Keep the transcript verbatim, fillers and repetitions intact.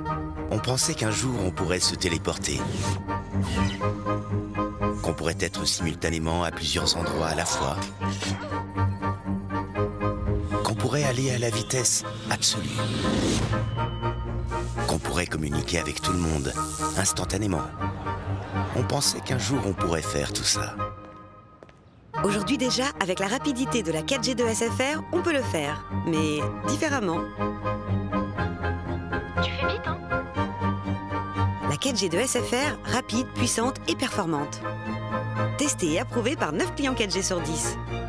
On pensait qu'un jour on pourrait se téléporter, qu'on pourrait être simultanément à plusieurs endroits à la fois, qu'on pourrait aller à la vitesse absolue, qu'on pourrait communiquer avec tout le monde instantanément. On pensait qu'un jour on pourrait faire tout ça. Aujourd'hui déjà, avec la rapidité de la quatre G de S F R, on peut le faire, mais différemment. Tu fais vite, hein? La quatre G de S F R, rapide, puissante et performante. Testée et approuvée par neuf clients quatre G sur dix.